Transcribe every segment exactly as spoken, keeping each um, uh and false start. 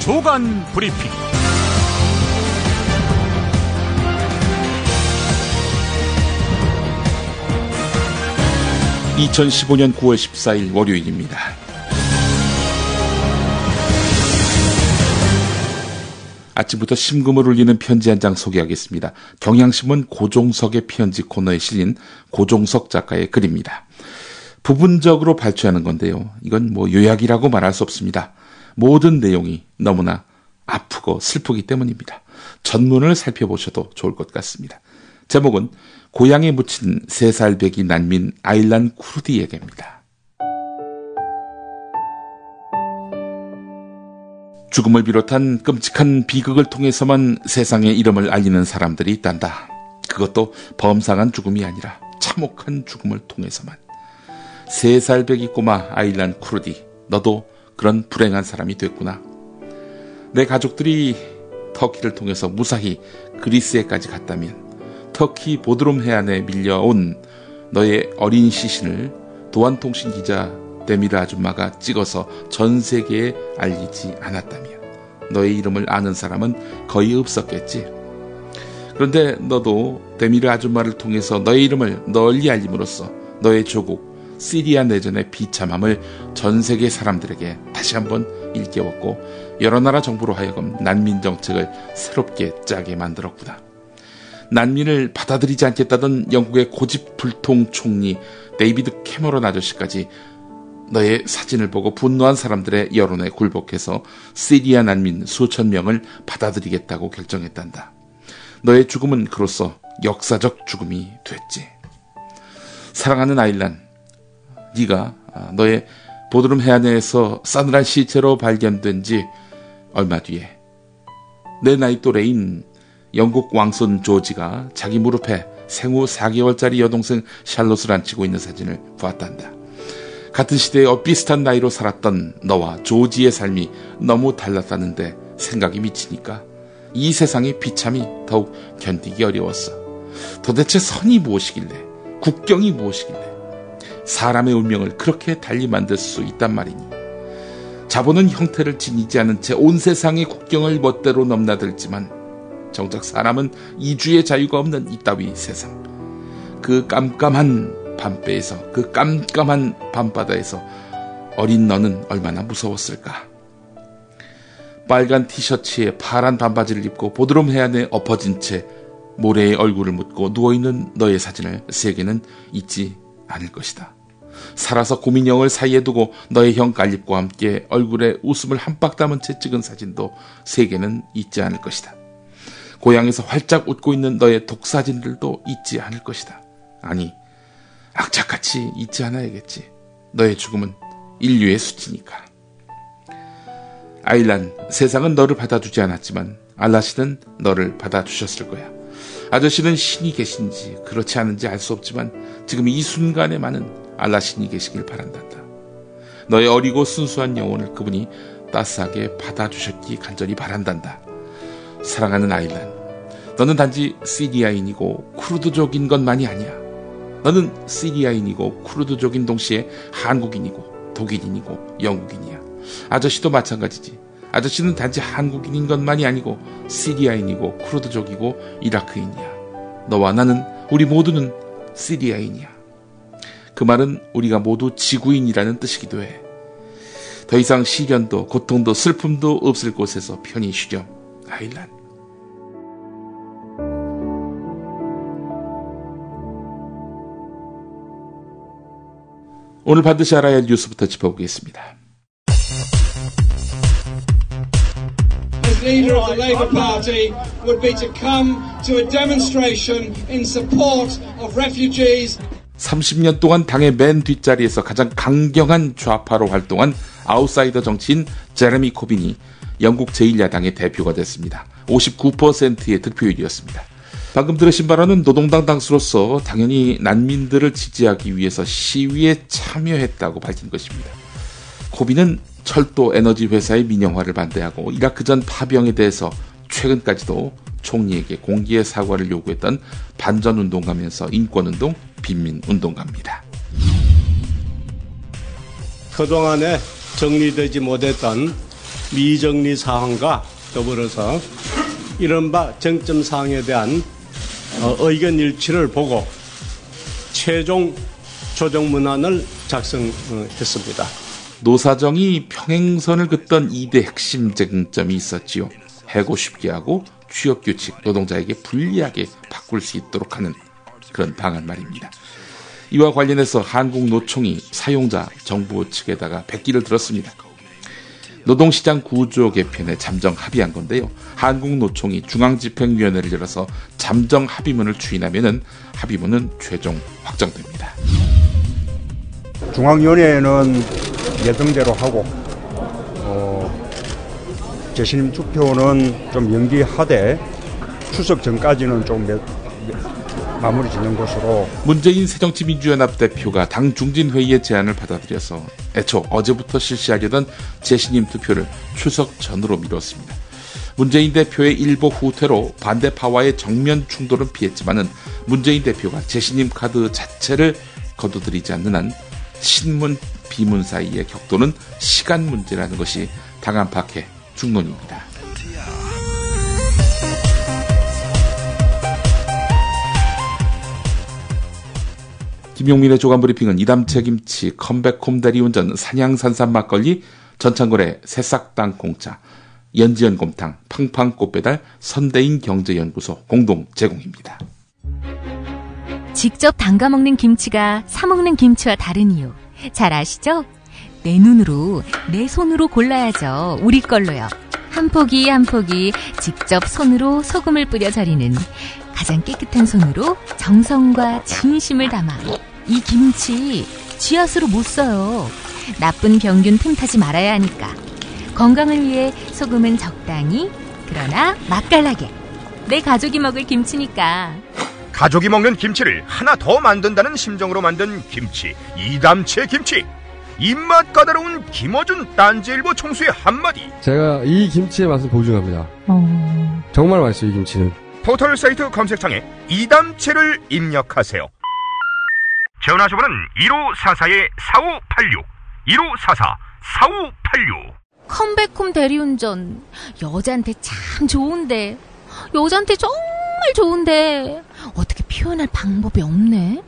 주간 브리핑. 이천십오년 구월 십사일 월요일입니다. 아침부터 심금을 울리는 편지 한 장 소개하겠습니다. 경향신문 고종석의 편지 코너에 실린 고종석 작가의 글입니다. 부분적으로 발췌하는 건데요. 이건 뭐 요약이라고 말할 수 없습니다. 모든 내용이 너무나 아프고 슬프기 때문입니다. 전문을 살펴보셔도 좋을 것 같습니다. 제목은 고향에 묻힌 세 살배기 난민 아일란 쿠르디에게입니다. 죽음을 비롯한 끔찍한 비극을 통해서만 세상에 이름을 알리는 사람들이 있단다. 그것도 범상한 죽음이 아니라 참혹한 죽음을 통해서만. 세 살배기 꼬마 아일란 쿠르디, 너도 그런 불행한 사람이 됐구나. 내 가족들이 터키를 통해서 무사히 그리스에까지 갔다면 터키 보드룸 해안에 밀려온 너의 어린 시신을 도안통신 기자 데미르 아줌마가 찍어서 전 세계에 알리지 않았다면 너의 이름을 아는 사람은 거의 없었겠지. 그런데 너도 데미르 아줌마를 통해서 너의 이름을 널리 알림으로써 너의 조국 시리아 내전의 비참함을 전 세계 사람들에게 다시 한번 일깨웠고 여러 나라 정부로 하여금 난민 정책을 새롭게 짜게 만들었구나. 난민을 받아들이지 않겠다던 영국의 고집불통 총리 데이비드 캐머런 아저씨까지 너의 사진을 보고 분노한 사람들의 여론에 굴복해서 시리아 난민 수천 명을 받아들이겠다고 결정했단다. 너의 죽음은 그로써 역사적 죽음이 됐지. 사랑하는 아일란, 네가 너의 보드룸 해안에서 싸늘한 시체로 발견된 지 얼마 뒤에 내 나이 또래인 영국 왕손 조지가 자기 무릎에 생후 사 개월짜리 여동생 샬롯을 안치고 있는 사진을 보았단다. 같은 시대에 엇비슷한 나이로 살았던 너와 조지의 삶이 너무 달랐다는데 생각이 미치니까 이 세상의 비참이 더욱 견디기 어려웠어. 도대체 선이 무엇이길래, 국경이 무엇이길래 사람의 운명을 그렇게 달리 만들 수 있단 말이니. 자본은 형태를 지니지 않은 채 온 세상의 국경을 멋대로 넘나들지만 정작 사람은 이주의 자유가 없는 이따위 세상. 그 깜깜한 밤배에서, 그 깜깜한 밤바다에서 어린 너는 얼마나 무서웠을까. 빨간 티셔츠에 파란 반바지를 입고 보드룸 해안에 엎어진 채 모래에 얼굴을 묻고 누워있는 너의 사진을 세계는 잊지 않을 것이다. 살아서 고민형을 사이에 두고 너의 형 갈립과 함께 얼굴에 웃음을 한 박 담은 채 찍은 사진도 세계는 잊지 않을 것이다. 고향에서 활짝 웃고 있는 너의 독사진들도 잊지 않을 것이다. 아니, 악착같이 잊지 않아야겠지. 너의 죽음은 인류의 수치니까. 아일란, 세상은 너를 받아주지 않았지만 알라시는 너를 받아주셨을 거야. 아저씨는 신이 계신지 그렇지 않은지 알 수 없지만 지금 이 순간에만은 알라신이 계시길 바란단다. 너의 어리고 순수한 영혼을 그분이 따스하게 받아주셨기 간절히 바란단다. 사랑하는 아일란, 너는 단지 시리아인이고 쿠르드족인 것만이 아니야. 너는 시리아인이고 쿠르드족인 동시에 한국인이고 독일인이고 영국인이야. 아저씨도 마찬가지지. 아저씨는 단지 한국인인 것만이 아니고 시리아인이고 쿠르드족이고 이라크인이야. 너와 나는, 우리 모두는 시리아인이야. 그 말은 우리가 모두 지구인이라는 뜻이기도 해. 더 이상 시련도 고통도 슬픔도 없을 곳에서 편히 쉬렴, 아일란. 오늘 반드시 알아야 할 뉴스부터 짚어보겠습니다. As leader of the Labour Party would be to come to a demonstration in support of refugees. 삼십 년 동안 당의 맨 뒷자리에서 가장 강경한 좌파로 활동한 아웃사이더 정치인 제레미 코빈이 영국 제일 야당의 대표가 됐습니다. 오십구 퍼센트의 득표율이었습니다. 방금 들으신 발언은 노동당 당수로서 당연히 난민들을 지지하기 위해서 시위에 참여했다고 밝힌 것입니다. 코빈은 철도 에너지 회사의 민영화를 반대하고 이라크 전 파병에 대해서 최근까지도 총리에게 공개의 사과를 요구했던 반전운동가면서 인권운동, 빈민운동가입니다. 그동안에 정리되지 못했던 미정리 사항과 더불어서 이른바 쟁점 사항에 대한 의견 일치를 보고 최종 조정 문안을 작성했습니다. 노사정이 평행선을 긋던 이 대 핵심 쟁점이 있었지요. 해고 쉽게 하고 취업규칙 노동자에게 불리하게 바꿀 수 있도록 하는 그런 방안 말입니다. 이와 관련해서 한국노총이 사용자 정부 측에다가 백기를 들었습니다. 노동시장 구조 개편에 잠정 합의한 건데요. 한국노총이 중앙집행위원회를 열어서 잠정 합의문을 추인하면은 합의문은 최종 확정됩니다. 중앙위원회는 예정대로 하고 어, 재신임 투표는 좀 연기하되 추석 전까지는 좀 몇, 마무리 짓는 것으로. 문재인 새정치민주연합 대표가 당 중진회의의 제안을 받아들여서 애초 어제부터 실시하려던 재신임 투표를 추석 전으로 미뤘습니다. 문재인 대표의 일보 후퇴로 반대파와의 정면 충돌은 피했지만은 문재인 대표가 재신임 카드 자체를 거둬들이지 않는 한 신문 비문 사이의 격도는 시간 문제라는 것이 당 안팎의 중론입니다. 김용민의 조간브리핑은 이담채 김치, 컴백홈 대리운전, 산양산삼 막걸리, 전창걸의 새싹당 공차, 연지연 곰탕, 팡팡 꽃배달, 선대인 경제연구소 공동 제공입니다. 직접 담가 먹는 김치가 사 먹는 김치와 다른 이유 잘 아시죠? 내 눈으로, 내 손으로 골라야죠. 우리 걸로요. 한 포기 한 포기 직접 손으로 소금을 뿌려 절이는 가장 깨끗한 손으로 정성과 진심을 담아 이 김치 쥐앗으로 못 써요. 나쁜 병균 틈타지 말아야 하니까. 건강을 위해 소금은 적당히, 그러나 맛깔나게. 내 가족이 먹을 김치니까. 가족이 먹는 김치를 하나 더 만든다는 심정으로 만든 김치, 이담채 김치. 입맛 까다로운 김어준 딴지일보 총수의 한마디. 제가 이 김치의 맛을 보증합니다. 어... 정말 맛있어요, 이 김치는. 포털 사이트 검색창에 이담채를 입력하세요. 전화주문은 일오사사 사오팔육, 일오사사 사오팔육. 컴백홈 대리운전. 여자한테 참 좋은데. 여자한테 정말 좋은데 어떻게 표현할 방법이 없네.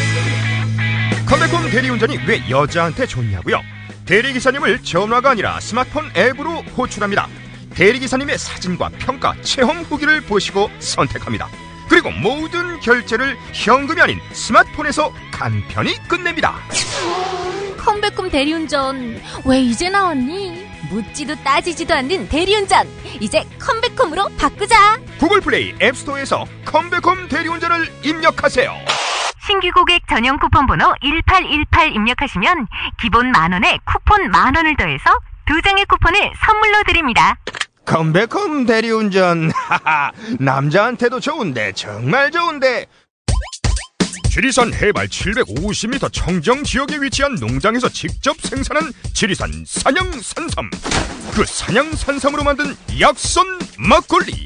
컴백홈 대리운전이 왜 여자한테 좋냐고요? 대리기사님을 전화가 아니라 스마트폰 앱으로 호출합니다. 대리기사님의 사진과 평가, 체험 후기를 보시고 선택합니다. 그리고 모든 결제를 현금이 아닌 스마트폰에서 간편히 끝냅니다. 컴백홈 대리운전 왜 이제 나왔니? 묻지도 따지지도 않는 대리운전, 이제 컴백홈으로 바꾸자. 구글 플레이 앱스토어에서 컴백홈 대리운전을 입력하세요. 신규 고객 전용 쿠폰 번호 일팔일팔 입력하시면 기본 만원에 쿠폰 만원을 더해서 두 장의 쿠폰을 선물로 드립니다. 컴백홈 대리운전, 하하, 남자한테도 좋은데 정말 좋은데. 지리산 해발 칠백오십 미터 청정 지역에 위치한 농장에서 직접 생산한 지리산 산양산삼. 그 산양산삼으로 만든 약선 막걸리.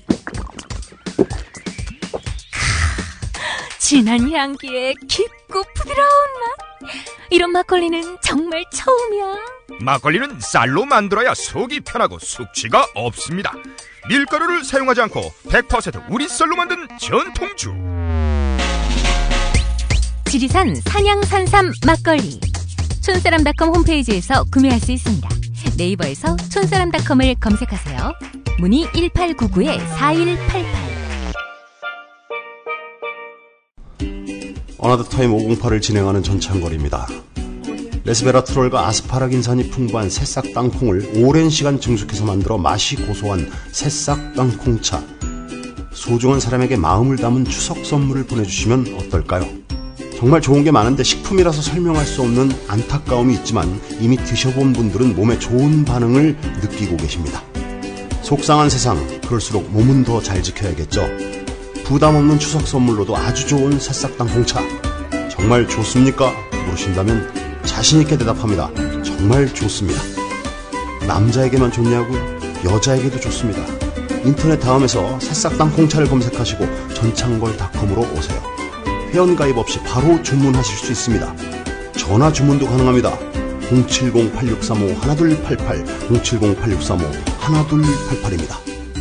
진한 향기에 깊고 부드러운 맛. 이런 막걸리는 정말 처음이야. 막걸리는 쌀로 만들어야 속이 편하고 숙취가 없습니다. 밀가루를 사용하지 않고 백 퍼센트 우리 쌀로 만든 전통주. 지리산 산양산삼 막걸리. 촌사람닷컴 홈페이지에서 구매할 수 있습니다. 네이버에서 촌사람닷컴을 검색하세요. 문의 일팔구구 사일팔팔. 어나더타임 오공팔을 진행하는 전창걸입니다. 레스베라트롤과 아스파라긴산이 풍부한 새싹 땅콩을 오랜 시간 증숙해서 만들어 맛이 고소한 새싹 땅콩차. 소중한 사람에게 마음을 담은 추석 선물을 보내주시면 어떨까요? 정말 좋은 게 많은데 식품이라서 설명할 수 없는 안타까움이 있지만 이미 드셔본 분들은 몸에 좋은 반응을 느끼고 계십니다. 속상한 세상, 그럴수록 몸은 더 잘 지켜야겠죠. 부담 없는 추석 선물로도 아주 좋은 새싹 땅콩차. 정말 좋습니까? 물으신다면 자신있게 대답합니다. 정말 좋습니다. 남자에게만 좋냐고? 여자에게도 좋습니다. 인터넷 다음에서 새싹 땅콩차를 검색하시고 전창걸닷컴으로 오세요. 회원가입 없이 바로 주문하실 수 있습니다. 전화 주문도 가능합니다. 공칠공 팔육삼오 일이팔팔 공칠공 팔육삼오 일이팔팔입니다.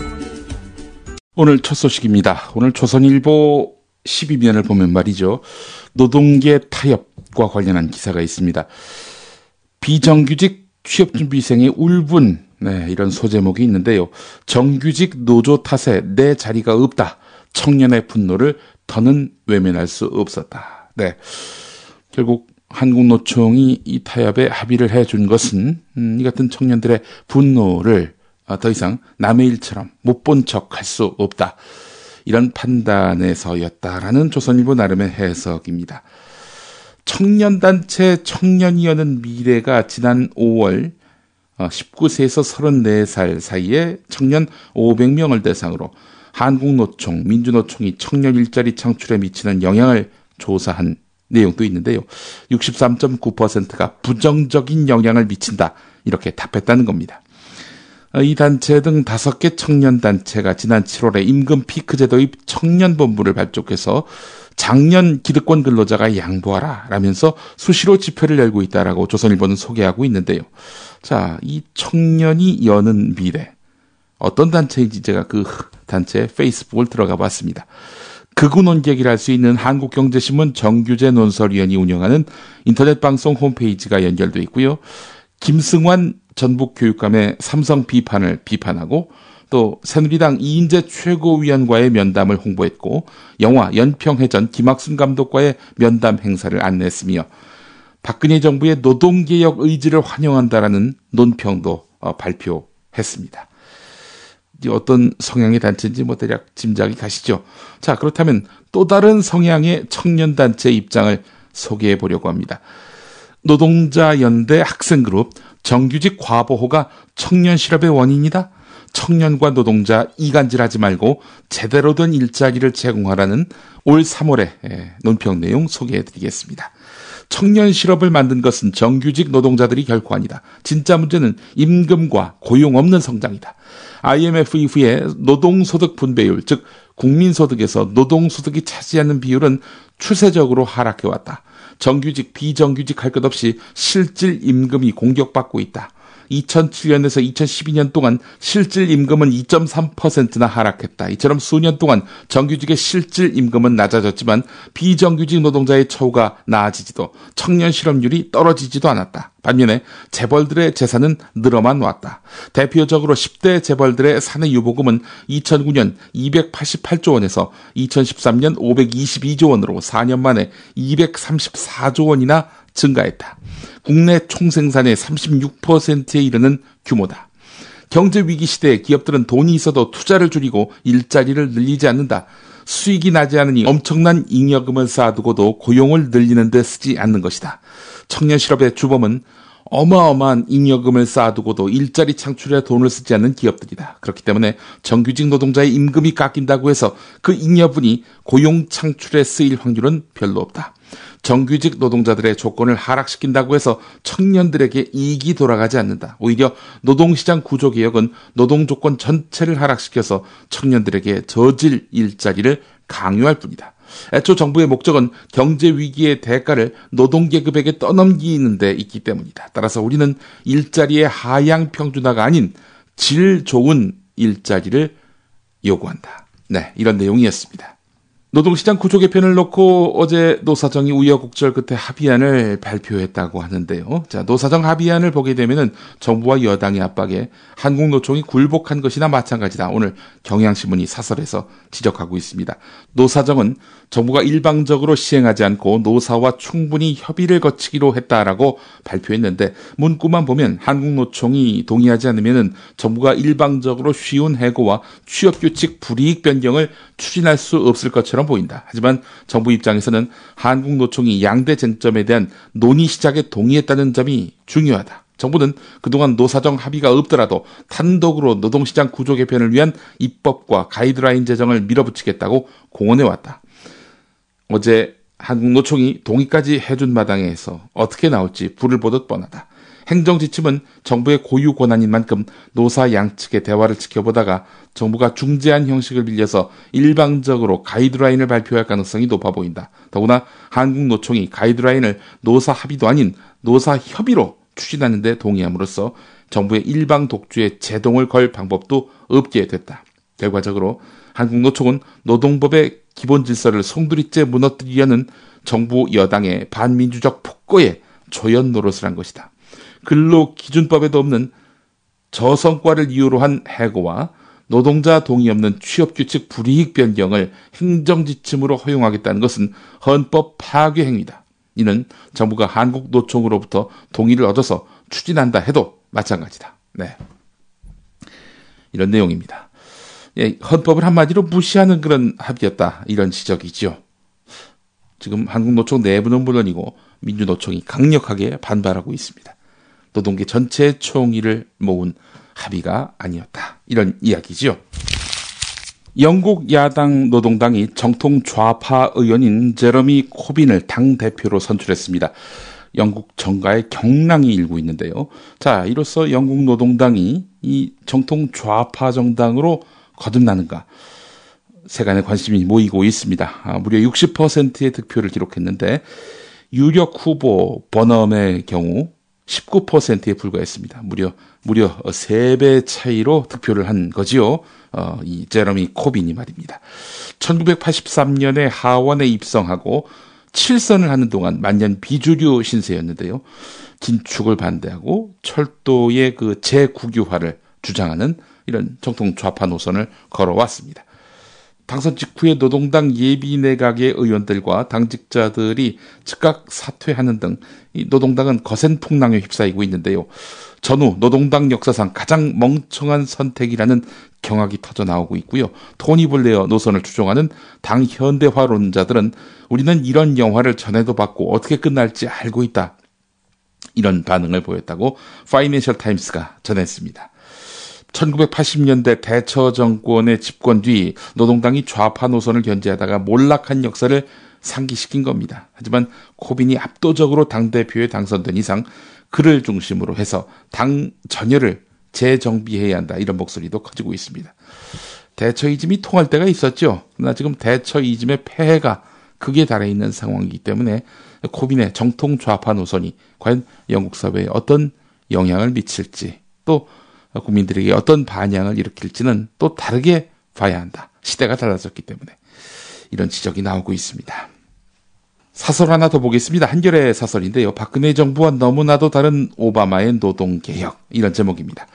오늘 첫 소식입니다. 오늘 조선일보 십이 면을 보면 말이죠. 노동계 타협과 관련한 기사가 있습니다. 비정규직 취업준비생의 울분, 네, 이런 소제목이 있는데요. 정규직 노조 탓에 내 자리가 없다. 청년의 분노를 더는 외면할 수 없었다. 네, 결국 한국노총이 이 타협에 합의를 해준 것은 음, 이 같은 청년들의 분노를 더 이상 남의 일처럼 못 본 척 할 수 없다. 이런 판단에서였다라는 조선일보 나름의 해석입니다. 청년단체 청년이 여는 미래가 지난 오월 십구 세에서 서른네 살 사이에 청년 오백 명을 대상으로 한국노총, 민주노총이 청년 일자리 창출에 미치는 영향을 조사한 내용도 있는데요. 육십삼 점 구 퍼센트가 부정적인 영향을 미친다. 이렇게 답했다는 겁니다. 이 단체 등 다섯 개 청년단체가 지난 칠월에 임금 피크 제도 입 청년본부를 발족해서 작년 기득권 근로자가 양보하라 라면서 수시로 집회를 열고 있다라고 조선일보는 소개하고 있는데요. 자, 이 청년이 여는 미래. 어떤 단체인지 제가 그 단체 페이스북을 들어가 봤습니다. 극우 논객이라 할 수 있는 한국경제신문 정규재 논설위원이 운영하는 인터넷 방송 홈페이지가 연결돼 있고요. 김승환 전북교육감의 삼성 비판을 비판하고 또 새누리당 이인재 최고위원과의 면담을 홍보했고 영화 연평해전 김학순 감독과의 면담 행사를 안내했으며 박근혜 정부의 노동개혁 의지를 환영한다라는 논평도 발표했습니다. 어떤 성향의 단체인지 뭐 대략 짐작이 가시죠. 자, 그렇다면 또 다른 성향의 청년단체 입장을 소개해 보려고 합니다. 노동자연대 학생그룹 정규직 과보호가 청년 실업의 원인이다. 청년과 노동자 이간질하지 말고 제대로 된 일자리를 제공하라는 올 삼월의 논평 내용 소개해드리겠습니다. 청년 실업을 만든 것은 정규직 노동자들이 결코 아니다. 진짜 문제는 임금과 고용 없는 성장이다. 아이엠에프 이후에 노동소득 분배율, 즉 국민소득에서 노동소득이 차지하는 비율은 추세적으로 하락해왔다. 정규직, 비정규직 할 것 없이 실질 임금이 공격받고 있다. 이천칠 년에서 이천십이 년 동안 실질 임금은 이 점 삼 퍼센트나 하락했다. 이처럼 수년 동안 정규직의 실질 임금은 낮아졌지만 비정규직 노동자의 처우가 나아지지도 청년 실업률이 떨어지지도 않았다. 반면에 재벌들의 재산은 늘어만 왔다. 대표적으로 십 대 재벌들의 사내 유보금은 이천구 년 이백팔십팔조 원에서 이천십삼 년 오백이십이조 원으로 사 년 만에 이백삼십사조 원이나 증가했다. 국내 총생산의 삼십육 퍼센트에 이르는 규모다. 경제 위기 시대에 기업들은 돈이 있어도 투자를 줄이고 일자리를 늘리지 않는다. 수익이 나지 않으니 엄청난 잉여금을 쌓아두고도 고용을 늘리는 데 쓰지 않는 것이다. 청년 실업의 주범은 어마어마한 잉여금을 쌓아두고도 일자리 창출에 돈을 쓰지 않는 기업들이다. 그렇기 때문에 정규직 노동자의 임금이 깎인다고 해서 그 잉여분이 고용 창출에 쓰일 확률은 별로 없다. 정규직 노동자들의 조건을 하락시킨다고 해서 청년들에게 이익이 돌아가지 않는다. 오히려 노동시장 구조개혁은 노동조건 전체를 하락시켜서 청년들에게 저질 일자리를 강요할 뿐이다. 애초 정부의 목적은 경제위기의 대가를 노동계급에게 떠넘기는 데 있기 때문이다. 따라서 우리는 일자리의 하향 평준화가 아닌 질 좋은 일자리를 요구한다. 네, 이런 내용이었습니다. 노동시장 구조 개편을 놓고 어제 노사정이 우여곡절 끝에 합의안을 발표했다고 하는데요. 자, 노사정 합의안을 보게 되면은 정부와 여당의 압박에 한국노총이 굴복한 것이나 마찬가지다. 오늘 경향신문이 사설에서 지적하고 있습니다. 노사정은 정부가 일방적으로 시행하지 않고 노사와 충분히 협의를 거치기로 했다라고 발표했는데 문구만 보면 한국노총이 동의하지 않으면은 정부가 일방적으로 쉬운 해고와 취업규칙 불이익 변경을 추진할 수 없을 것처럼 보인다. 하지만 정부 입장에서는 한국노총이 양대 쟁점에 대한 논의 시작에 동의했다는 점이 중요하다. 정부는 그동안 노사정 합의가 없더라도 단독으로 노동시장 구조 개편을 위한 입법과 가이드라인 제정을 밀어붙이겠다고 공언해왔다. 어제 한국노총이 동의까지 해준 마당에서 어떻게 나올지 불을 보듯 뻔하다. 행정지침은 정부의 고유 권한인 만큼 노사 양측의 대화를 지켜보다가 정부가 중재안 형식을 빌려서 일방적으로 가이드라인을 발표할 가능성이 높아 보인다. 더구나 한국노총이 가이드라인을 노사 합의도 아닌 노사 협의로 추진하는 데 동의함으로써 정부의 일방 독주에 제동을 걸 방법도 없게 됐다. 결과적으로 한국노총은 노동법의 기본 질서를 송두리째 무너뜨리려는 정부 여당의 반민주적 폭거에 조연 노릇을 한 것이다. 근로기준법에도 없는 저성과를 이유로 한 해고와 노동자 동의 없는 취업규칙 불이익 변경을 행정지침으로 허용하겠다는 것은 헌법 파괴 행위다. 이는 정부가 한국노총으로부터 동의를 얻어서 추진한다 해도 마찬가지다. 네, 이런 내용입니다. 예, 헌법을 한마디로 무시하는 그런 합의였다. 이런 지적이죠. 지금 한국노총 내부는 물론이고 민주노총이 강력하게 반발하고 있습니다. 노동계 전체의 총의를 모은 합의가 아니었다. 이런 이야기죠. 영국 야당 노동당이 정통 좌파 의원인 제러미 코빈을 당대표로 선출했습니다. 영국 정가의 경랑이 일고 있는데요. 자, 이로써 영국 노동당이 이 정통 좌파 정당으로 거듭나는가? 세간의 관심이 모이고 있습니다. 아, 무려 육십 퍼센트의 득표를 기록했는데 유력 후보 버넘의 경우 십구 퍼센트에 불과했습니다. 무려 무려 세 배 차이로 득표를 한 거지요. 어, 이 제러미 코빈이 말입니다. 천구백팔십삼 년에 하원에 입성하고 칠선을 하는 동안 만년 비주류 신세였는데요. 긴축을 반대하고 철도의 그 재국유화를 주장하는 이런 정통 좌파 노선을 걸어왔습니다. 당선 직후에 노동당 예비내각의 의원들과 당직자들이 즉각 사퇴하는 등 이 노동당은 거센 풍랑에 휩싸이고 있는데요. 전후 노동당 역사상 가장 멍청한 선택이라는 경악이 터져나오고 있고요. 토니 블레어 노선을 추종하는 당 현대화론자들은 우리는 이런 영화를 전에도 봤고 어떻게 끝날지 알고 있다. 이런 반응을 보였다고 파이낸셜 타임스가 전했습니다. 천구백팔십 년대 대처 정권의 집권 뒤 노동당이 좌파 노선을 견제하다가 몰락한 역사를 상기시킨 겁니다. 하지만 코빈이 압도적으로 당대표에 당선된 이상 그를 중심으로 해서 당 전열을 재정비해야 한다. 이런 목소리도 커지고 있습니다. 대처이즘이 통할 때가 있었죠. 그러나 지금 대처이즘의 폐해가 극에 달해 있는 상황이기 때문에 코빈의 정통 좌파 노선이 과연 영국 사회에 어떤 영향을 미칠지 또 국민들에게 어떤 반향을 일으킬지는 또 다르게 봐야 한다. 시대가 달라졌기 때문에 이런 지적이 나오고 있습니다. 사설 하나 더 보겠습니다. 한겨레 사설인데요. 박근혜 정부와 너무나도 다른 오바마의 노동개혁 이런 제목입니다.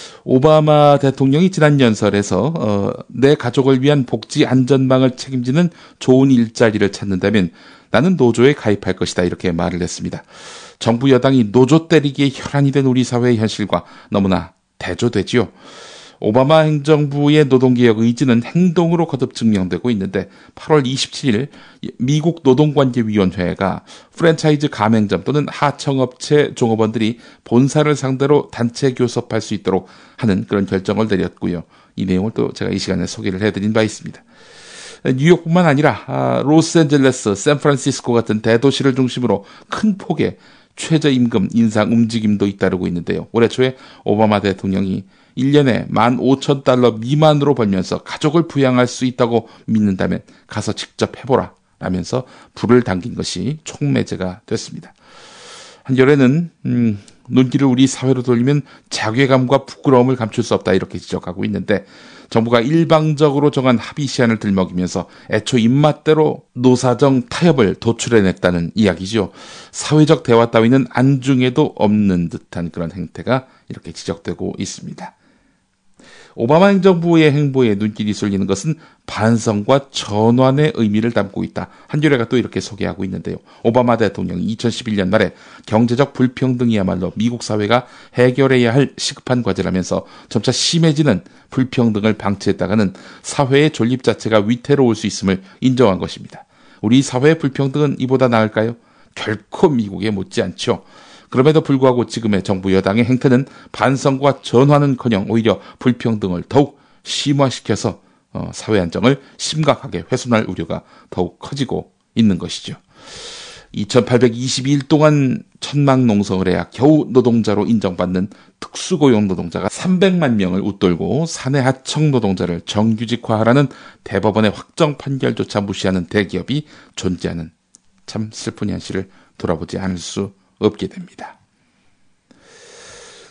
오바마 대통령이 지난 연설에서 어, 내 가족을 위한 복지 안전망을 책임지는 좋은 일자리를 찾는다면 나는 노조에 가입할 것이다 이렇게 말을 했습니다. 정부 여당이 노조 때리기에 혈안이 된 우리 사회의 현실과 너무나 대조되지요. 오바마 행정부의 노동개혁 의지는 행동으로 거듭 증명되고 있는데 팔월 이십칠일 미국 노동관계위원회가 프랜차이즈 가맹점 또는 하청업체 종업원들이 본사를 상대로 단체 교섭할 수 있도록 하는 그런 결정을 내렸고요. 이 내용을 또 제가 이 시간에 소개를 해드린 바 있습니다. 뉴욕뿐만 아니라 로스앤젤레스, 샌프란시스코 같은 대도시를 중심으로 큰 폭의 최저임금 인상 움직임도 잇따르고 있는데요. 올해 초에 오바마 대통령이 일 년에 만 오천 달러 미만으로 벌면서 가족을 부양할 수 있다고 믿는다면 가서 직접 해보라 라면서 불을 당긴 것이 촉매제가 됐습니다. 한겨레는 음, 눈길을 우리 사회로 돌리면 자괴감과 부끄러움을 감출 수 없다 이렇게 지적하고 있는데 정부가 일방적으로 정한 합의 시한을 들먹이면서 애초 입맛대로 노사정 타협을 도출해냈다는 이야기죠. 사회적 대화 따위는 안중에도 없는 듯한 그런 행태가 이렇게 지적되고 있습니다. 오바마 행정부의 행보에 눈길이 쏠리는 것은 반성과 전환의 의미를 담고 있다. 한겨레가 또 이렇게 소개하고 있는데요. 오바마 대통령이 이천십일 년 말에 경제적 불평등이야말로 미국 사회가 해결해야 할 시급한 과제라면서 점차 심해지는 불평등을 방치했다가는 사회의 존립 자체가 위태로울 수 있음을 인정한 것입니다. 우리 사회의 불평등은 이보다 나을까요? 결코 미국에 못지않죠. 그럼에도 불구하고 지금의 정부 여당의 행태는 반성과 전환은커녕 오히려 불평등을 더욱 심화시켜서 어, 사회 안정을 심각하게 훼손할 우려가 더욱 커지고 있는 것이죠. 이천팔백이십이 일 동안 천막 농성을 해야 겨우 노동자로 인정받는 특수고용 노동자가 삼백만 명을 웃돌고 사내 하청 노동자를 정규직화하라는 대법원의 확정 판결조차 무시하는 대기업이 존재하는 참 슬픈 현실을 돌아보지 않을 수 없게 됩니다.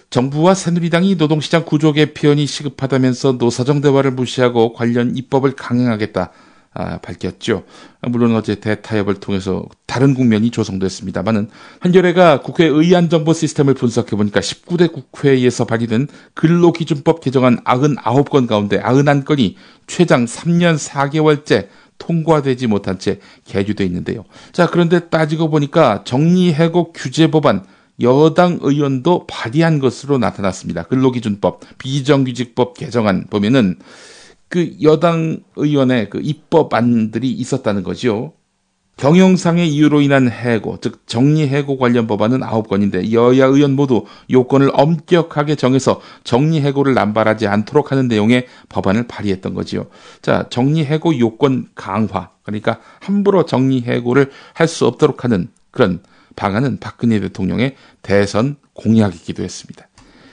정부와 새누리당이 노동시장 구조 개편이 시급하다면서 노사정 대화를 무시하고 관련 입법을 강행하겠다 아, 밝혔죠. 물론 어제 대타협을 통해서 다른 국면이 조성됐습니다만은 한겨레가 국회 의안정보 시스템을 분석해보니까 십구 대 국회에서 발의된 근로기준법 개정안 구십구 건 가운데 구십일 건이 최장 삼 년 사 개월째 통과되지 못한 채 계류돼 있는데요. 자, 그런데 따지고 보니까 정리해고 규제 법안 여당 의원도 발의한 것으로 나타났습니다. 근로기준법, 비정규직법 개정안 보면은 그 여당 의원의 그 입법안들이 있었다는 거죠. 경영상의 이유로 인한 해고, 즉 정리해고 관련 법안은 아홉 건인데 여야 의원 모두 요건을 엄격하게 정해서 정리해고를 남발하지 않도록 하는 내용의 법안을 발의했던 거지요. 자, 정리해고 요건 강화, 그러니까 함부로 정리해고를 할 수 없도록 하는 그런 방안은 박근혜 대통령의 대선 공약이기도 했습니다.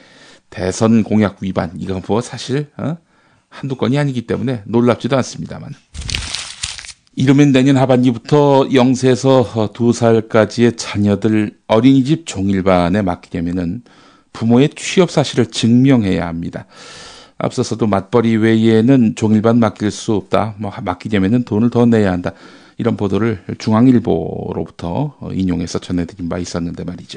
대선 공약 위반, 이건 뭐 사실 어? 한두 건이 아니기 때문에 놀랍지도 않습니다만. 이르면 내년 하반기부터 영 세에서 두 살까지의 자녀들 어린이집 종일반에 맡기려면은 부모의 취업 사실을 증명해야 합니다. 앞서서도 맞벌이 외에는 종일반 맡길 수 없다. 뭐 맡기려면은 돈을 더 내야 한다. 이런 보도를 중앙일보로부터 인용해서 전해드린 바 있었는데 말이죠.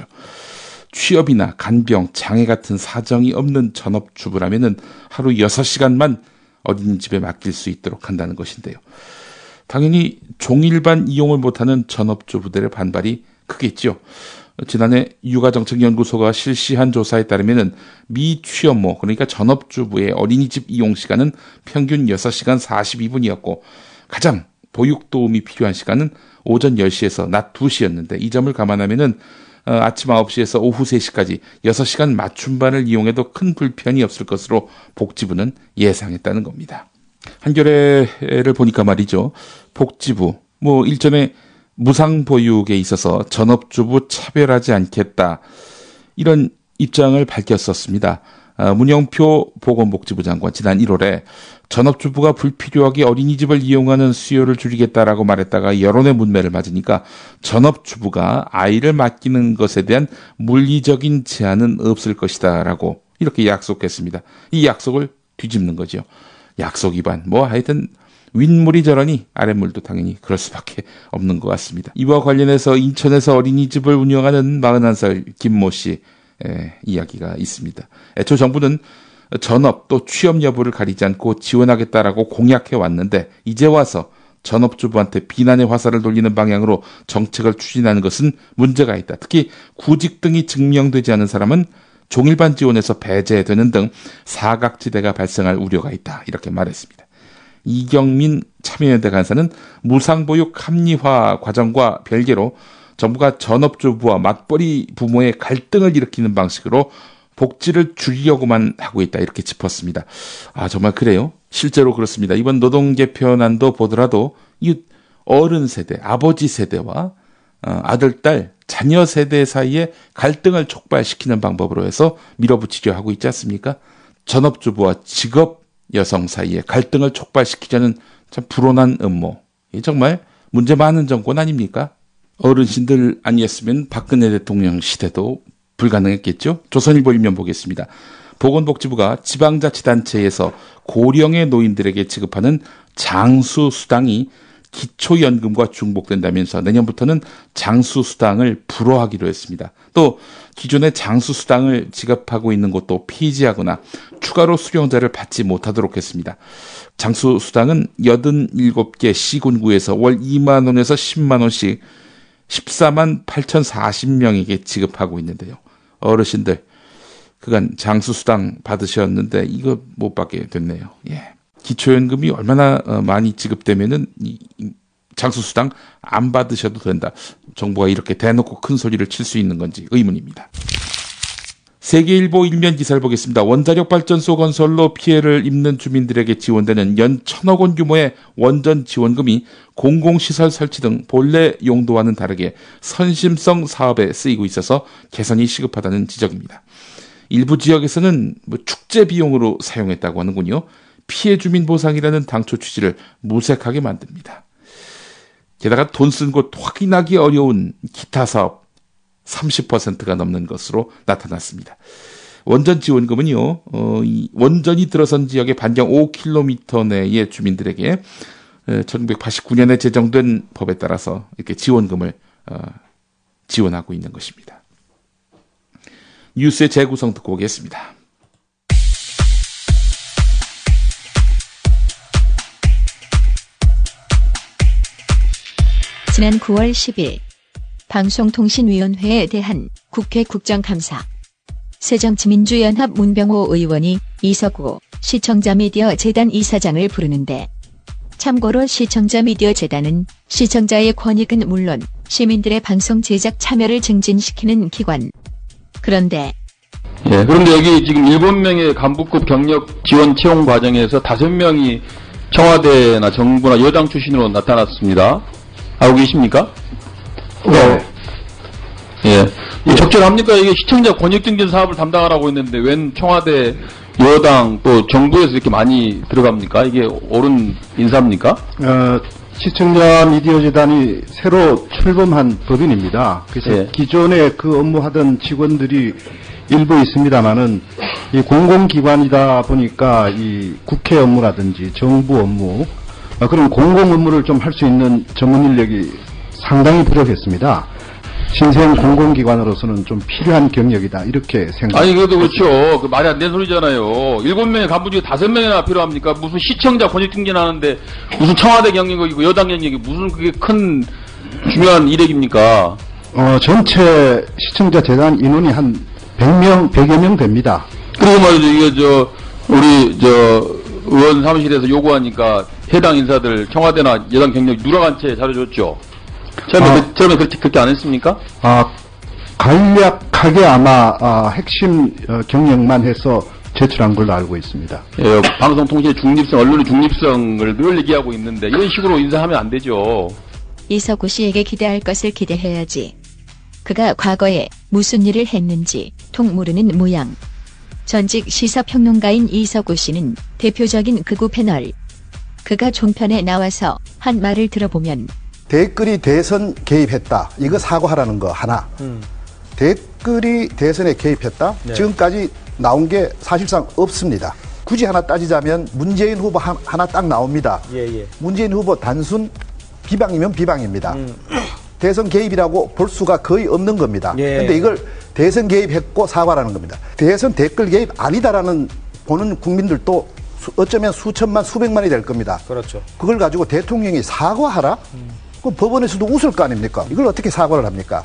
취업이나 간병, 장애 같은 사정이 없는 전업주부라면은 하루 여섯 시간만 어린이집에 맡길 수 있도록 한다는 것인데요. 당연히 종일반 이용을 못하는 전업주부들의 반발이 크겠죠. 지난해 육아정책연구소가 실시한 조사에 따르면 미취업모, 그러니까 전업주부의 어린이집 이용 시간은 평균 여섯 시간 사십이 분이었고 가장 보육 도움이 필요한 시간은 오전 열 시에서 낮 두 시였는데 이 점을 감안하면은 어, 아침 아홉 시에서 오후 세 시까지 여섯 시간 맞춤반을 이용해도 큰 불편이 없을 것으로 복지부는 예상했다는 겁니다. 한겨레를 보니까 말이죠. 복지부, 뭐 일전에 무상보육에 있어서 전업주부 차별하지 않겠다. 이런 입장을 밝혔었습니다. 어, 문영표 보건복지부 장관 지난 일월에 전업주부가 불필요하게 어린이집을 이용하는 수요를 줄이겠다라고 말했다가 여론의 문매를 맞으니까 전업주부가 아이를 맡기는 것에 대한 물리적인 제한은 없을 것이다라고 이렇게 약속했습니다. 이 약속을 뒤집는 거죠. 약속 위반. 뭐 하여튼 윗물이 저러니 아랫물도 당연히 그럴 수밖에 없는 것 같습니다. 이와 관련해서 인천에서 어린이집을 운영하는 마흔한 살 김모 씨 의 이야기가 있습니다. 애초 정부는 전업 또 취업 여부를 가리지 않고 지원하겠다라고 공약해 왔는데 이제 와서 전업주부한테 비난의 화살을 돌리는 방향으로 정책을 추진하는 것은 문제가 있다. 특히 구직 등이 증명되지 않은 사람은 종일반 지원에서 배제되는 등 사각지대가 발생할 우려가 있다. 이렇게 말했습니다. 이경민 참여연대 간사는 무상보육 합리화 과정과 별개로 정부가 전업주부와 맞벌이 부모의 갈등을 일으키는 방식으로 복지를 줄이려고만 하고 있다. 이렇게 짚었습니다. 아, 정말 그래요? 실제로 그렇습니다. 이번 노동 개편안도 보더라도 이 어른 세대, 아버지 세대와 아들, 딸, 자녀 세대 사이에 갈등을 촉발시키는 방법으로 해서 밀어붙이려 하고 있지 않습니까? 전업주부와 직업 여성 사이에 갈등을 촉발시키려는 참 불온한 음모. 이 정말 문제 많은 정권 아닙니까? 어르신들 아니었으면 박근혜 대통령 시대도 불가능했겠죠. 조선일보 일면 보겠습니다. 보건복지부가 지방자치단체에서 고령의 노인들에게 지급하는 장수수당이 기초연금과 중복된다면서 내년부터는 장수수당을 불허하기로 했습니다. 또 기존의 장수수당을 지급하고 있는 곳도 폐지하거나 추가로 수령자를 받지 못하도록 했습니다. 장수수당은 팔십칠 개 시군구에서 월 이만 원에서 십만 원씩 십사만 팔천사십 명에게 지급하고 있는데요. 어르신들 그간 장수수당 받으셨는데 이거 못 받게 됐네요. 예. 기초연금이 얼마나 많이 지급되면은 이 장수수당 안 받으셔도 된다. 정부가 이렇게 대놓고 큰 소리를 칠 수 있는 건지 의문입니다. 세계일보 일면 기사를 보겠습니다. 원자력 발전소 건설로 피해를 입는 주민들에게 지원되는 연 천억 원 규모의 원전 지원금이 공공시설 설치 등 본래 용도와는 다르게 선심성 사업에 쓰이고 있어서 개선이 시급하다는 지적입니다. 일부 지역에서는 뭐 축제 비용으로 사용했다고 하는군요. 피해 주민 보상이라는 당초 취지를 무색하게 만듭니다. 게다가 돈 쓴 곳 확인하기 어려운 기타 사업 삼십 퍼센트가 넘는 것으로 나타났습니다. 원전 지원금은요, 어, 이 원전이 들어선 지역의 반경 오 킬로미터 내의 주민들에게 천구백팔십구 년에 제정된 법에 따라서 이렇게 지원금을 어, 지원하고 있는 것입니다. 뉴스의 재구성 듣고 오겠습니다. 지난 구월 십일 방송통신위원회에 대한 국회 국정감사. 새정치민주연합 문병호 의원이 이석우 시청자미디어재단 이사장을 부르는데, 참고로 시청자미디어재단은 시청자의 권익은 물론 시민들의 방송 제작 참여를 증진시키는 기관. 그런데 예, 그런데 여기 지금 일곱 명의 간부급 경력 지원 채용 과정에서 다섯 명이 청와대나 정부나 여당 출신으로 나타났습니다. 알고 계십니까? 네. 예. 이 적절합니까? 이게 시청자 권익 증진 사업을 담당하라고 했는데 웬 청와대, 여당 또 정부에서 이렇게 많이 들어갑니까? 이게 옳은 인사입니까? 어, 시청자 미디어 재단이 새로 출범한 법인입니다. 그래서 예. 기존에 그 업무하던 직원들이 일부 있습니다만은 이 공공기관이다 보니까 이 국회 업무라든지 정부 업무, 어, 그런 공공 업무를 좀 할 수 있는 전문 인력이 상당히 부족했습니다. 신생 공공기관으로서는 좀 필요한 경력이다, 이렇게 생각합니다. 아니, 그래도 그렇죠. 그 말이 안 되는 소리잖아요. 일곱 명의 간부 중에 다섯 명이나 필요합니까? 무슨 시청자 권익 증진하는데 무슨 청와대 경력이고 여당 경력이 무슨 그게 큰 중요한 이력입니까? 어, 전체 시청자 재단 인원이 한 백 명, 백여 명 됩니다. 그리고 말이죠. 이게 저, 우리 저, 의원 사무실에서 요구하니까 해당 인사들 청와대나 여당 경력 누락한 채 자료줬죠. 처음에, 아, 그, 처음에 그렇게, 그렇게 안 했습니까? 아, 간략하게 아마, 아, 핵심 어, 경력만 해서 제출한 걸로 알고 있습니다. 예, 방송통신의 중립성, 언론의 중립성을 늘 얘기하고 있는데, 이런 식으로 인사하면 안 되죠. 이석우 씨에게 기대할 것을 기대해야지. 그가 과거에 무슨 일을 했는지 통 모르는 모양. 전직 시사평론가인 이석우 씨는 대표적인 극우 패널. 그가 종편에 나와서 한 말을 들어보면, 댓글이 대선 개입했다. 이거 사과하라는 거 하나. 음. 댓글이 대선에 개입했다? 네. 지금까지 나온 게 사실상 없습니다. 굳이 하나 따지자면 문재인 후보 하, 하나 딱 나옵니다. 예, 예. 문재인 후보 단순 비방이면 비방입니다. 음. 대선 개입이라고 볼 수가 거의 없는 겁니다. 그런데 예. 이걸 대선 개입했고 사과라는 겁니다. 대선 댓글 개입 아니다라는 보는 국민들도 수, 어쩌면 수천만 수백만이 될 겁니다. 그렇죠. 그걸 가지고 대통령이 사과하라? 음. 그럼 법원에서도 웃을 거 아닙니까? 이걸 어떻게 사과를 합니까?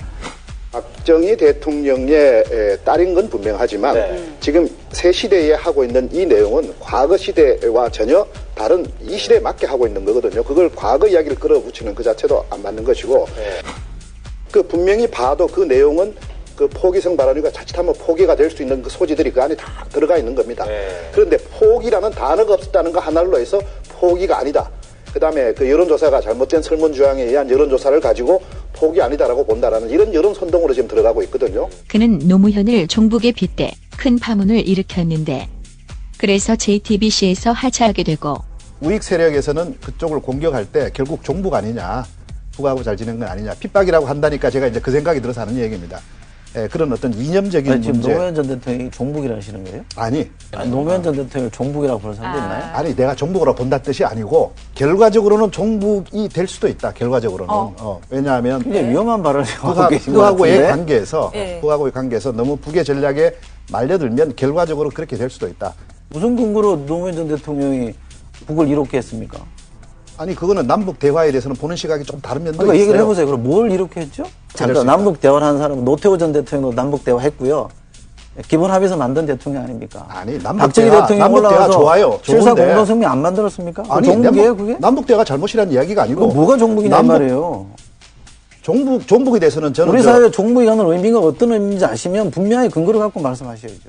박정희 대통령의 딸인 건 분명하지만 네. 지금 새 시대에 하고 있는 이 내용은 과거 시대와 전혀 다른 이 시대에 맞게 하고 있는 거거든요. 그걸 과거 이야기를 끌어붙이는 그 자체도 안 맞는 것이고 네. 그 분명히 봐도 그 내용은 그 포기성 발언이가 자칫하면 포기가 될 수 있는 그 소지들이 그 안에 다 들어가 있는 겁니다. 네. 그런데 포기라는 단어가 없었다는 거 하나로 해서 포기가 아니다. 그 다음에 그 여론조사가 잘못된 설문조항에 의한 여론조사를 가지고 포기 아니다라고 본다라는 이런 여론 선동으로 지금 들어가고 있거든요. 그는 노무현을 종북에 빗대 큰 파문을 일으켰는데 그래서 제이티비씨에서 하차하게 되고 우익 세력에서는 그쪽을 공격할 때 결국 종북 아니냐, 북하고 잘 지낸 건 아니냐, 핍박이라고 한다니까 제가 이제 그 생각이 들어서 하는 얘기입니다. 예, 그런 어떤 이념적인 아니, 지금 문제. 노무현 전 대통령이 종북이라 하시는 거예요? 아니. 아니 노무현 전 대통령을 종북이라고 보는 사람도 아. 있나요? 아니, 내가 종북으로 본다 뜻이 아니고 결과적으로는 종북이 될 수도 있다. 결과적으로는. 어. 어, 왜냐하면 굉장히 위험한 발언을 하고 계신 것 북하고의 같은데? 관계에서 네. 북하고의 관계에서 너무 북의 전략에 말려들면 결과적으로 그렇게 될 수도 있다. 무슨 근거로 노무현 전 대통령이 북을 이롭게 했습니까? 아니, 그거는 남북 대화에 대해서는 보는 시각이 좀 다른 면도 그러니까 있어요. 얘기를 해보세요. 그럼 뭘 이렇게 했죠? 잠깐 남북 대화를 하는 사람은 노태우 전 대통령도 남북 대화 했고요. 기본 합의서 만든 대통령 아닙니까? 아니, 남북 박정희 대화, 대통령 남북 대화 좋아요. 칠사 공동성명 안 만들었습니까? 아니, 종북이에요, 그게? 남북 대화가 잘못이라는 이야기가 아니고. 뭐가 종북이냐 말이에요. 종북, 종북에 대해서는 저는. 우리 사회에 종북이라는 의미가 어떤 의미인지 아시면 분명히 근거를 갖고 말씀하셔야죠.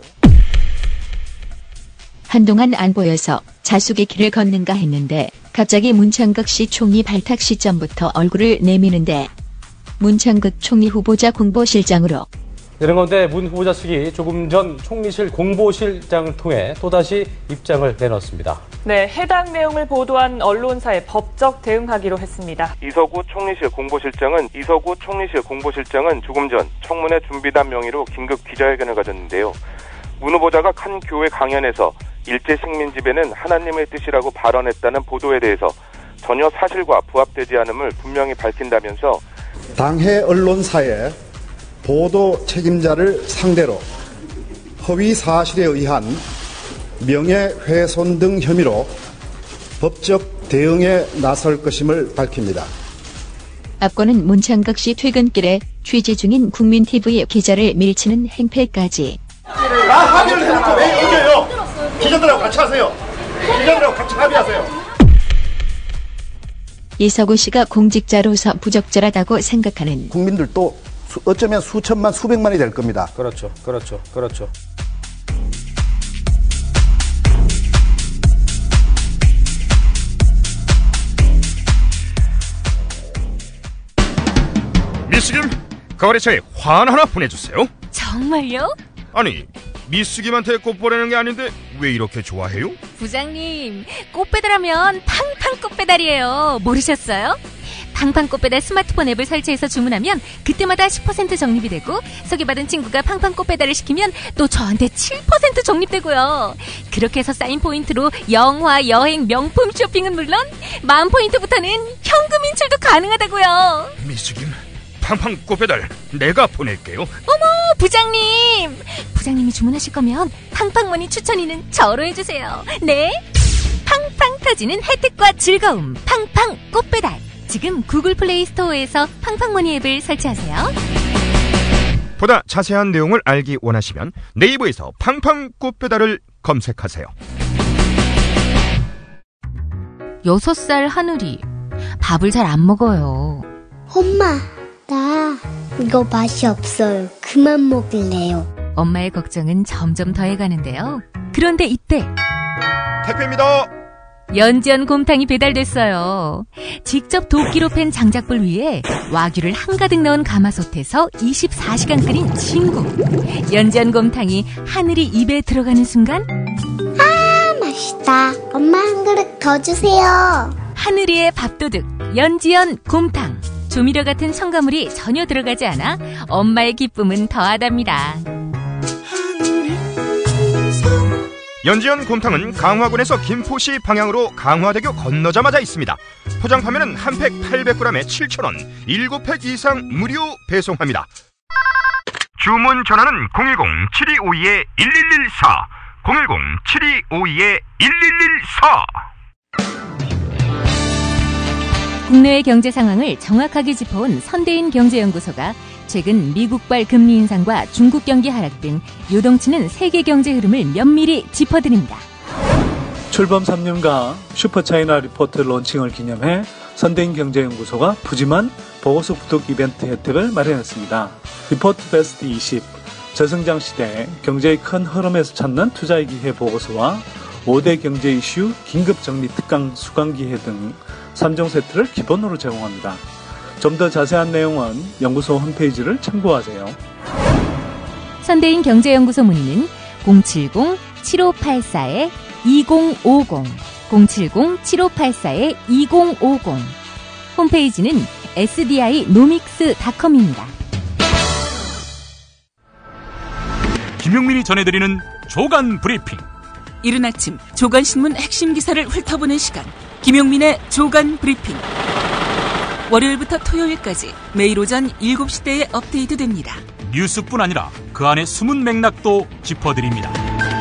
한동안 안 보여서 자숙의 길을 걷는가 했는데 갑자기 문창극 씨 총리 발탁 시점부터 얼굴을 내미는데 문창극 총리 후보자 공보실장으로 이런 가운데 문 후보자 측이 조금 전 총리실 공보실장을 통해 또다시 입장을 내놨습니다. 네, 해당 내용을 보도한 언론사에 법적 대응하기로 했습니다. 이석우 총리실 공보실장은 이석우 총리실 공보실장은 조금 전 청문회 준비단 명의로 긴급 기자회견을 가졌는데요. 문 후보자가 한 교회 강연에서 일제 식민 지배는 하나님의 뜻이라고 발언했다는 보도에 대해서 전혀 사실과 부합되지 않음을 분명히 밝힌다면서 당해 언론사의 보도 책임자를 상대로 허위 사실에 의한 명예훼손 등 혐의로 법적 대응에 나설 것임을 밝힙니다. 앞거는 문창극 씨 퇴근길에 취재 중인 국민티비의 기자를 밀치는 행패까지. 나 합의를 해놓고 왜 이겨요? 기자들하고 같이 하세요. 기자들하고 같이 합의하세요. 이석우 씨가 공직자로서 부적절하다고 생각하는 국민들도 수, 어쩌면 수천만 수백만이 될 겁니다. 그렇죠. 그렇죠. 그렇죠. 미스김, 거래처에 화환 하나 보내주세요. 정말요? 아니, 미스김한테 꽃 보내는 게 아닌데 왜 이렇게 좋아해요? 부장님, 꽃배달하면 팡팡 꽃배달이에요. 모르셨어요? 팡팡 꽃배달 스마트폰 앱을 설치해서 주문하면 그때마다 십 퍼센트 적립이 되고, 소개받은 친구가 팡팡 꽃배달을 시키면 또 저한테 칠 퍼센트 적립되고요. 그렇게 해서 쌓인 포인트로 영화, 여행, 명품 쇼핑은 물론 만 포인트부터는 현금 인출도 가능하다고요. 미스김, 팡팡 꽃배달 내가 보낼게요. 어머, 부장님! 부장님이 주문하실 거면 팡팡머니 추천이는 저로 해주세요. 네? 팡팡 터지는 혜택과 즐거움, 팡팡 꽃배달. 지금 구글 플레이 스토어에서 팡팡머니 앱을 설치하세요. 보다 자세한 내용을 알기 원하시면 네이버에서 팡팡 꽃배달을 검색하세요. 여섯 살 하늘이 밥을 잘 안 먹어요. 엄마, 나 이거 맛이 없어요. 그만 먹을래요. 엄마의 걱정은 점점 더해가는데요. 그런데 이때 택배입니다. 연지연 곰탕이 배달됐어요. 직접 도끼로 팬 장작불 위에 와규를 한가득 넣은 가마솥에서 이십사 시간 끓인 진국. 연지연 곰탕이 하늘이 입에 들어가는 순간, 아, 맛있다. 엄마 한 그릇 더 주세요. 하늘이의 밥도둑 연지연 곰탕. 조미료 같은 첨가물이 전혀 들어가지 않아 엄마의 기쁨은 더하답니다. 연지연 곰탕은 강화군에서 김포시 방향으로 강화대교 건너자마자 있습니다. 포장 판매는 한 팩 팔백 그램에 칠천 원, 일곱 팩 이상 무료 배송합니다. 주문 전화는 공일공 칠이오이 일일일사, 공일공 칠이오이 일일일사. 국내의 경제 상황을 정확하게 짚어온 선대인 경제연구소가 최근 미국발 금리 인상과 중국 경기 하락 등 요동치는 세계 경제 흐름을 면밀히 짚어드립니다. 출범 삼 년가 슈퍼차이나 리포트 론칭을 기념해 선대인 경제연구소가 푸짐한 보고서 구독 이벤트 혜택을 마련했습니다. 리포트 베스트 이십, 저성장 시대 경제의 큰 흐름에서 찾는 투자의 기회 보고서와 오 대 경제 이슈 긴급 정리 특강 수강 기회 등 삼 종 세트를 기본으로 제공합니다. 좀 더 자세한 내용은 연구소 홈페이지를 참고하세요. 선대인 경제연구소 문의는 공칠공 칠오팔사 이공오공, 공칠공 칠오팔사 이공오공, 홈페이지는 에스디아이 노믹스 닷컴입니다. 김용민이 전해드리는 조간 브리핑. 이른 아침 조간신문 핵심 기사를 훑어보는 시간, 김용민의 조간 브리핑. 월요일부터 토요일까지 매일 오전 일곱 시대에 업데이트됩니다. 뉴스뿐 아니라 그 안의 숨은 맥락도 짚어드립니다.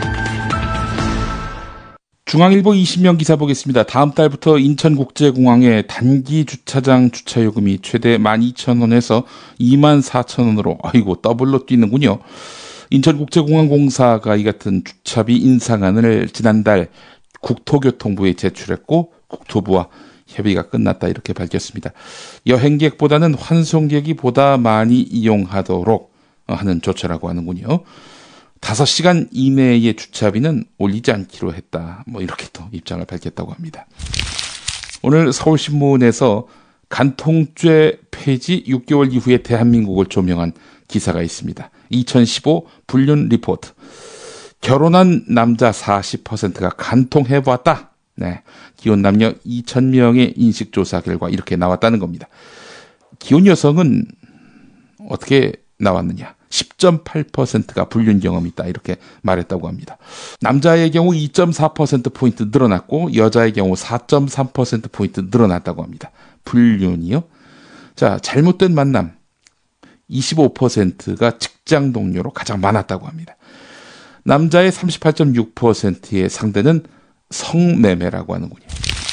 중앙일보 이십 면 기사 보겠습니다. 다음 달부터 인천국제공항의 단기 주차장 주차요금이 최대 만 이천 원에서 이만 사천 원으로 아이고 더블로 뛰는군요. 인천국제공항공사가 이 같은 주차비 인상안을 지난달 국토교통부에 제출했고 국토부와 협의가 끝났다 이렇게 밝혔습니다. 여행객보다는 환송객이 보다 많이 이용하도록 하는 조처라고 하는군요. 다섯 시간 이내의 주차비는 올리지 않기로 했다. 뭐 이렇게 또 입장을 밝혔다고 합니다. 오늘 서울신문에서 간통죄 폐지 육 개월 이후에 대한민국을 조명한 기사가 있습니다. 이천십오 불륜 리포트. 결혼한 남자 사십 퍼센트가 간통해보았다. 네, 기혼 남녀 이천 명의 인식조사 결과 이렇게 나왔다는 겁니다. 기혼 여성은 어떻게 나왔느냐? 십 점 팔 퍼센트가 불륜 경험이 있다 이렇게 말했다고 합니다. 남자의 경우 이 점 사 퍼센트포인트 늘어났고 여자의 경우 사 점 삼 퍼센트포인트 늘어났다고 합니다. 불륜이요. 자, 잘못된 만남 이십오 퍼센트가 직장 동료로 가장 많았다고 합니다. 남자의 삼십팔 점 육 퍼센트의 상대는 성매매라고 하는군요.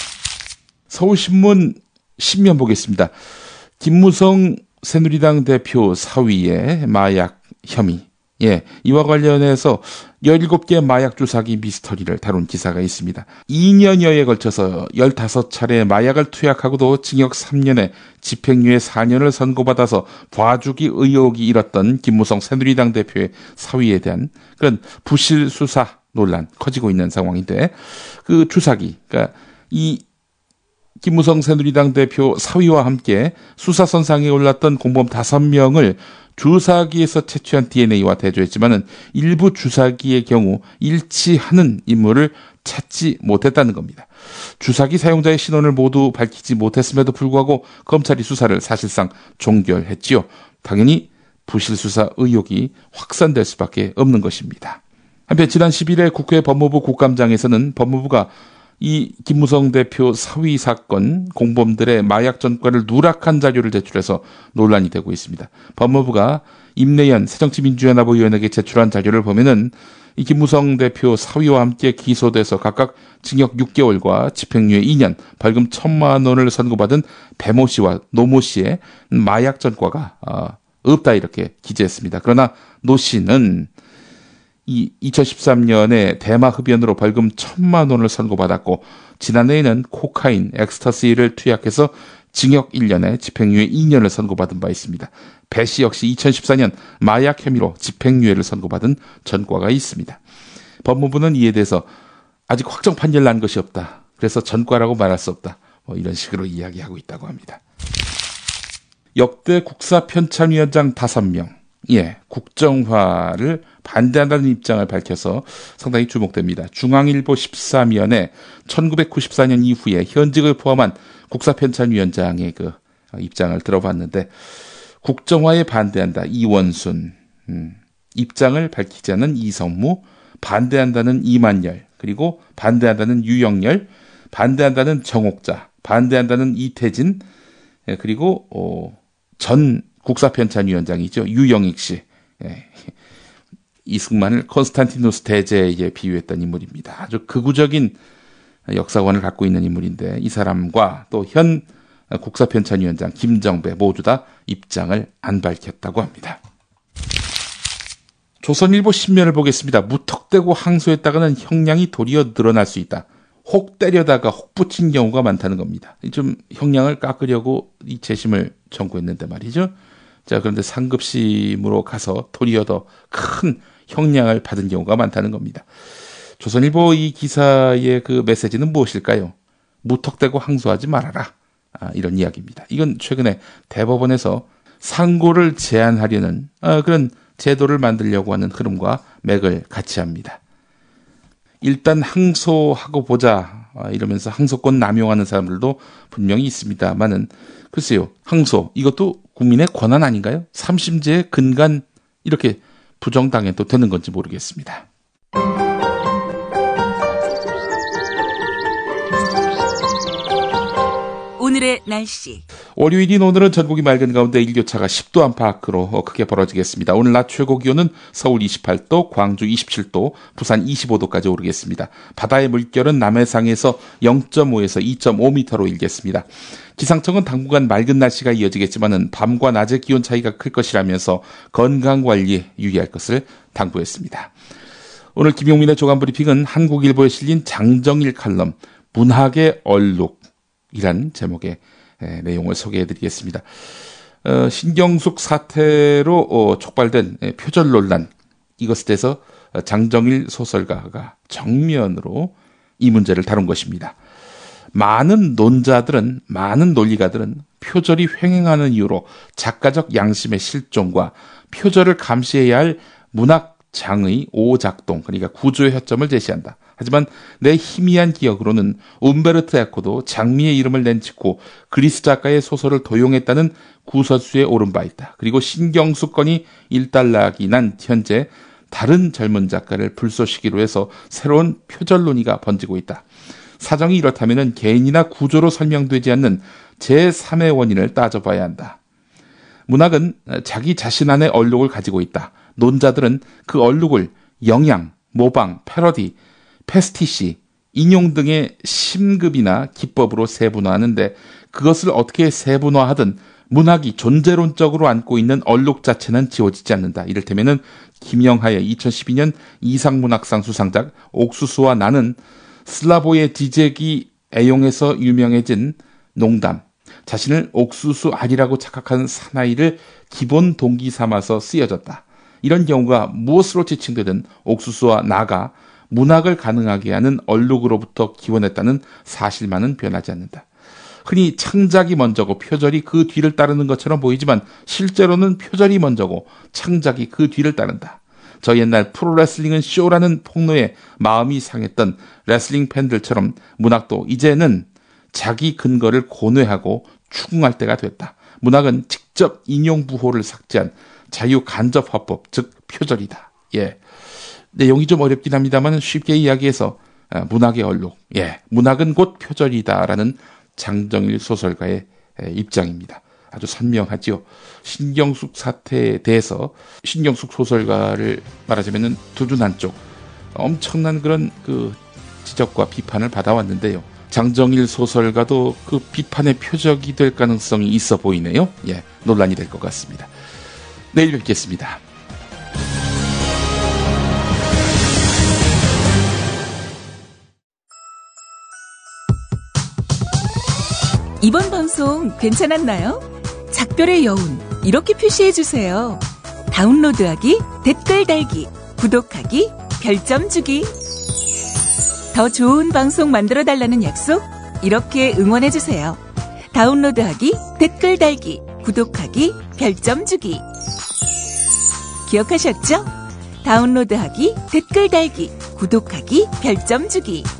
서울신문 신면 보겠습니다. 김무성 새누리당 대표 사위의 마약 혐의. 예, 이와 관련해서 열일곱 개 마약 주사기 미스터리를 다룬 기사가 있습니다. 이 년여에 걸쳐서 열다섯 차례 마약을 투약하고도 징역 삼 년에 집행유예 사 년을 선고받아서 봐주기 의혹이 일었던 김무성 새누리당 대표의 사위에 대한 그런 부실 수사 논란 커지고 있는 상황인데, 그 주사기, 그러니까 이 김무성 새누리당 대표 사위와 함께 수사선상에 올랐던 공범 다섯 명을 주사기에서 채취한 디엔에이와 대조했지만은 일부 주사기의 경우 일치하는 인물을 찾지 못했다는 겁니다. 주사기 사용자의 신원을 모두 밝히지 못했음에도 불구하고 검찰이 수사를 사실상 종결했지요. 당연히 부실 수사 의혹이 확산될 수밖에 없는 것입니다. 한편 지난 십일 일 국회 법무부 국감장에서는 법무부가 이 김무성 대표 사위 사건 공범들의 마약 전과를 누락한 자료를 제출해서 논란이 되고 있습니다. 법무부가 임내연 새정치민주연합 의원에게 제출한 자료를 보면은 이 김무성 대표 사위와 함께 기소돼서 각각 징역 육 개월과 집행유예 이 년, 벌금 천만 원을 선고받은 배모 씨와 노모 씨의 마약 전과가 어, 없다 이렇게 기재했습니다. 그러나 노 씨는 이 이천십삼 년에 대마 흡연으로 벌금 천만 원을 선고받았고, 지난해에는 코카인, 엑스터시를 투약해서 징역 일 년에 집행유예 이 년을 선고받은 바 있습니다. 배 씨 역시 이천십사 년 마약 혐의로 집행유예를 선고받은 전과가 있습니다. 법무부는 이에 대해서 아직 확정 판결 난 것이 없다. 그래서 전과라고 말할 수 없다. 뭐 이런 식으로 이야기하고 있다고 합니다. 역대 국사편찬위원장 다섯 명. 예, 국정화를 반대한다는 입장을 밝혀서 상당히 주목됩니다. 중앙일보 십삼 면에 천구백구십사 년 이후에 현직을 포함한 국사편찬위원장의 그 입장을 들어봤는데, 국정화에 반대한다 이원순, 음, 입장을 밝히지 않는 이성무, 반대한다는 이만열, 그리고 반대한다는 유영열, 반대한다는 정옥자, 반대한다는 이태진, 예, 그리고 어, 전 국사편찬위원장이죠. 유영익 씨. 예. 이승만을 콘스탄티누스 대제에 비유했던 인물입니다. 아주 극우적인 역사관을 갖고 있는 인물인데, 이 사람과 또 현 국사편찬위원장 김정배 모두 다 입장을 안 밝혔다고 합니다. 조선일보 신면을 보겠습니다. 무턱대고 항소했다가는 형량이 도리어 늘어날 수 있다. 혹 때려다가 혹 붙인 경우가 많다는 겁니다. 좀 형량을 깎으려고 이 재심을 청구했는데 말이죠. 자, 그런데 상급심으로 가서 도리어 더 큰 형량을 받은 경우가 많다는 겁니다. 조선일보 이 기사의 그 메시지는 무엇일까요? 무턱대고 항소하지 말아라. 아, 이런 이야기입니다. 이건 최근에 대법원에서 상고를 제한하려는 아, 그런 제도를 만들려고 하는 흐름과 맥을 같이 합니다. 일단 항소하고 보자 아, 이러면서 항소권 남용하는 사람들도 분명히 있습니다만은, 글쎄요, 항소 이것도 국민의 권한 아닌가요? 삼심제의 근간 이렇게 부정당해도 되는 건지 모르겠습니다. 오늘의 날씨. 월요일인 오늘은 전국이 맑은 가운데 일교차가 십 도 안팎으로 크게 벌어지겠습니다. 오늘 낮 최고 기온은 서울 이십팔 도, 광주 이십칠 도, 부산 이십오 도까지 오르겠습니다. 바다의 물결은 남해상에서 영 점 오에서 이 점 오 미터로 일겠습니다. 기상청은 당분간 맑은 날씨가 이어지겠지만은 밤과 낮의 기온 차이가 클 것이라면서 건강관리에 유의할 것을 당부했습니다. 오늘 김용민의 조간브리핑은 한국일보에 실린 장정일 칼럼 문학의 얼룩이란 제목의 에, 내용을 소개해드리겠습니다. 어, 신경숙 사태로 어, 촉발된 에, 표절 논란, 이것에 대해서 장정일 소설가가 정면으로 이 문제를 다룬 것입니다. 많은 논자들은, 많은 논리가들은 표절이 횡행하는 이유로 작가적 양심의 실종과 표절을 감시해야 할 문학 장의 오작동, 그러니까 구조의 허점을 제시한다. 하지만 내 희미한 기억으로는 움베르토 에코도 장미의 이름을 낸 직후 그리스 작가의 소설을 도용했다는 구설수에 오른 바 있다. 그리고 신경숙 건이 일단락이 난 현재 다른 젊은 작가를 불쏘시기로 해서 새로운 표절 논의가 번지고 있다. 사정이 이렇다면 개인이나 구조로 설명되지 않는 제삼의 원인을 따져봐야 한다. 문학은 자기 자신 안에 얼룩을 가지고 있다. 논자들은 그 얼룩을 영양, 모방, 패러디, 패스티시, 인용 등의 심급이나 기법으로 세분화하는데 그것을 어떻게 세분화하든 문학이 존재론적으로 안고 있는 얼룩 자체는 지워지지 않는다. 이를테면 김영하의 이천십이 년 이상문학상 수상작 옥수수와 나는 슬라보의 지제기 애용에서 유명해진 농담, 자신을 옥수수 알이라고 착각한 사나이를 기본 동기 삼아서 쓰여졌다. 이런 경우가 무엇으로 지칭되든 옥수수와 나가 문학을 가능하게 하는 얼룩으로부터 기원했다는 사실만은 변하지 않는다. 흔히 창작이 먼저고 표절이 그 뒤를 따르는 것처럼 보이지만 실제로는 표절이 먼저고 창작이 그 뒤를 따른다. 저 옛날 프로레슬링은 쇼라는 폭로에 마음이 상했던 레슬링 팬들처럼 문학도 이제는 자기 근거를 고뇌하고 추궁할 때가 됐다. 문학은 직접 인용 부호를 삭제한 자유 간접 화법, 즉 표절이다. 예, 내용이 좀 어렵긴 합니다만 쉽게 이야기해서 문학의 얼룩, 예, 문학은 곧 표절이다라는 장정일 소설가의 입장입니다. 아주 선명하지요. 신경숙 사태에 대해서 신경숙 소설가를 말하자면은 두둔 한쪽 엄청난 그런 그 지적과 비판을 받아왔는데요. 장정일 소설가도 그 비판의 표적이 될 가능성이 있어 보이네요. 예, 논란이 될 것 같습니다. 내일 뵙겠습니다. 이번 방송 괜찮았나요? 작별의 여운 이렇게 표시해주세요. 다운로드하기, 댓글 달기, 구독하기, 별점 주기. 더 좋은 방송 만들어달라는 약속 이렇게 응원해주세요. 다운로드하기, 댓글 달기, 구독하기, 별점 주기. 기억하셨죠? 다운로드하기, 댓글 달기, 구독하기, 별점 주기.